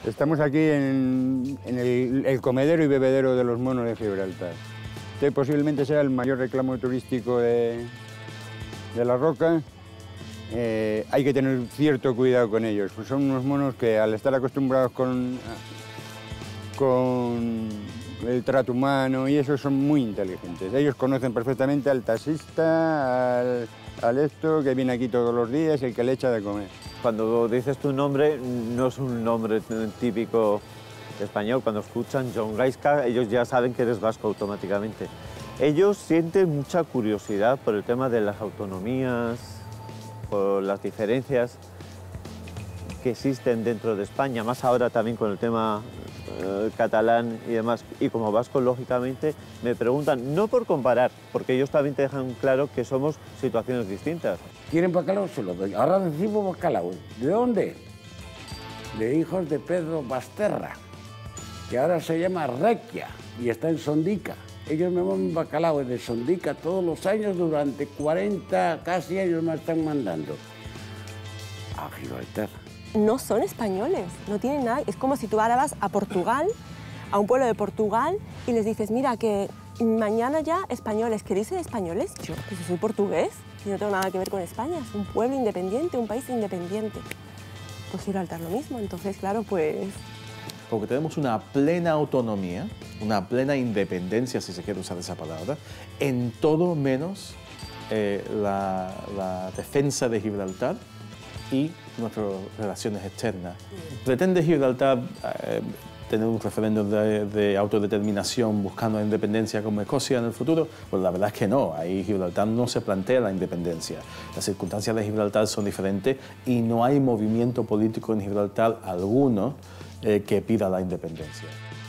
Estamos aquí en el comedero y bebedero de los monos de Gibraltar. Este posiblemente sea el mayor reclamo turístico de La Roca. Hay que tener cierto cuidado con ellos, pues son unos monos que al estar acostumbrados con el trato humano y eso son muy inteligentes. Ellos conocen perfectamente al taxista, al esto que viene aquí todos los días, el que le echa de comer. Cuando dices tu nombre, no es un nombre típico español. Cuando escuchan Jon Gaizka, ellos ya saben que eres vasco automáticamente. Ellos sienten mucha curiosidad por el tema de las autonomías, por las diferencias que existen dentro de España, más ahora también con el tema catalán y demás. Y como vasco, lógicamente, me preguntan, no por comparar, porque ellos también te dejan claro que somos situaciones distintas. ¿Quieren bacalao? Se lo doy. Ahora recibo bacalao. ¿De dónde? De hijos de Pedro Basterra, que ahora se llama Requia y está en Sondica. Ellos me mandan bacalao de Sondica todos los años, durante 40 casi años me están mandando a Gibraltar. No son españoles, no tienen nada. Es como si tú ahora vas a Portugal, a un pueblo de Portugal, y les dices, mira, que mañana ya españoles. ¿Queréis ser españoles? Yo, pues soy portugués y no tengo nada que ver con España. Es un pueblo independiente, un país independiente. Pues Gibraltar lo mismo, entonces, claro, pues... Porque tenemos una plena autonomía, una plena independencia, si se quiere usar esa palabra, en todo menos la defensa de Gibraltar y nuestras relaciones externas. ¿Pretende Gibraltar tener un referéndum de autodeterminación buscando la independencia como Escocia en el futuro? Pues la verdad es que no, ahí Gibraltar no se plantea la independencia. Las circunstancias de Gibraltar son diferentes y no hay movimiento político en Gibraltar alguno que pida la independencia.